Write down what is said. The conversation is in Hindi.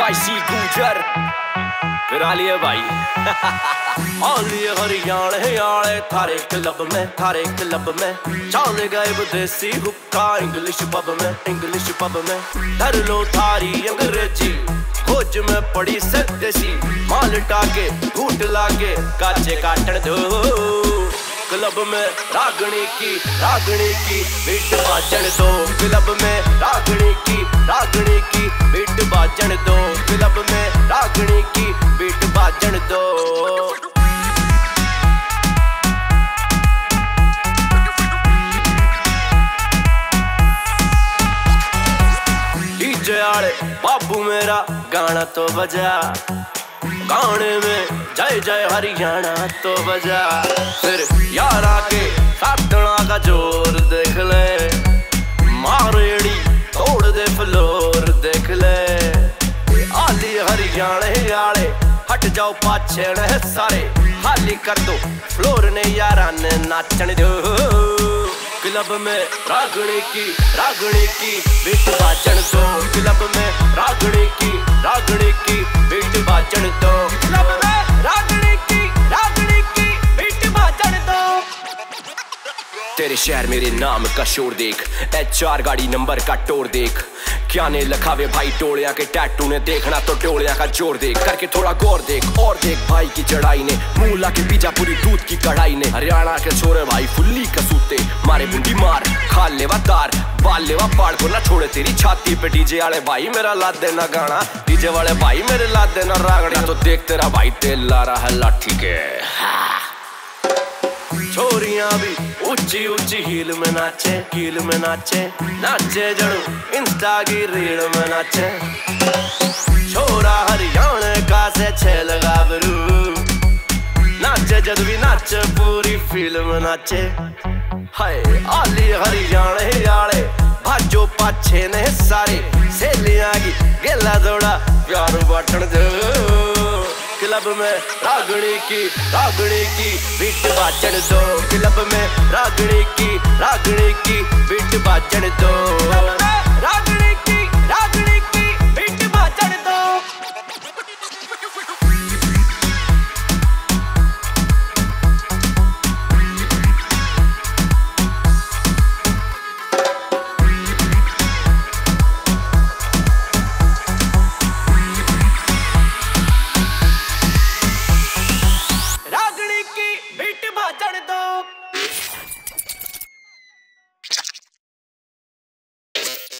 स्पाइसी गुजर करा लिए भाई। आलिए हरियाणे आले थारे क्लब में चाले गए विदेशी हुक्का इंग्लिश पब में धर लो थारी अंग्रेजी खोज में पड़ी सदेसी माल टाके घूट लागे काचे काटन दो क्लब में रागणी की बीट बाजन दो क्लब में रागणी की बीट बाजन दो क्लब में रागणी की बीट बाजन दो। डीजे आले बाबू मेरा गाना तो बजा गाने में जय जय हरियाणा तो बजा फिर यारा के साधना का जोर देख ले मारेड़ी तोड़ दे फ्लोर देख ले। आली हरियाणे आले हट जाओ पाछे न सारे हाली कर दो फ्लोर ने यारा ने नाचन दो क्लब में रागणी की बीट बाजन दो क्लब में रागणी की बीट बाजन दो क्लब में रागणी की बीट बाजन दो। तेरे शहर मेरे नाम का शोर देख HR गाड़ी नंबर का टोर देख क्या ने लखावे भाई टोलिया के टैटू ने देखना तो टोलिया का जोर देख करके थोड़ा गौर देख और देख भाई की चढ़ाई ने मूला के बीजा पूरी दूध की कढ़ाई ने हरियाणा के छोरे भाई फुल्ली कसूते मारे बुंडी मार खा लेवा तार बाल लेवा पाड़ को ना छोड़े तेरी छाती पे। डीजे वाले भाई मेरा ला देना गाना डीजे वाले भाई मेरे ला देना रागड़ी तो देख तेरा भाई तेल ला रहा है लाठी के। छोरियां भी ऊंची हील में नाचे जड़ू इंस्टा की रील में नाचे छोरा हरियाणा का से छेल गाबरू नाचे जद भी नाचे पूरी फिल्म नाचे। हाय आली हरियाणे आले भाजो पाछे ने सारे सहेलियां की गेला दौड़ा प्यार बाटन दो क्लब में रागणी की बीट बाजन दो क्लब में रागणी की बीट बाजन दो।